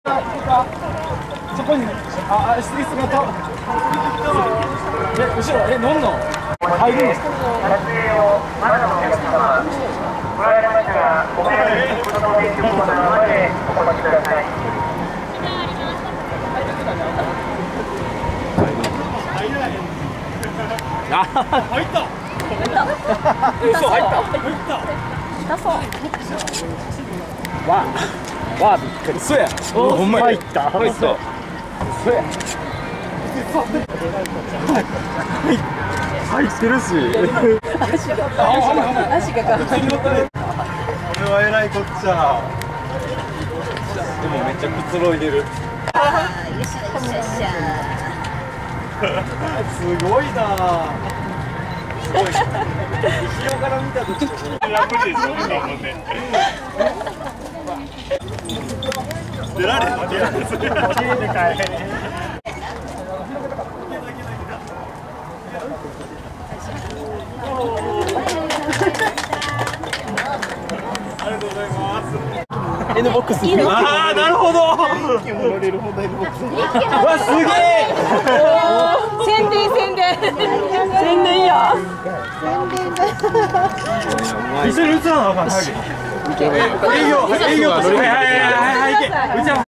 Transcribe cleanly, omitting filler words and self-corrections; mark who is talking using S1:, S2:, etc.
S1: そこに椅子がと後ろ飲んの入るんですか。撮影をまだのお客様来られましたらお早めにこの電気コーナーまでお待ちください。入った嘘入った痛そうわあびっくり嘘やほんま入った嘘や入ってるし足がこれはえらいこっちゃでもめっちゃくつろいでるすごいなすごい後ろから見たとき出られるN ボックス。ああ、なるほど。わ、すげえ。
S2: 宣伝や。
S1: 一緒に映らなあかん。営業と。はい。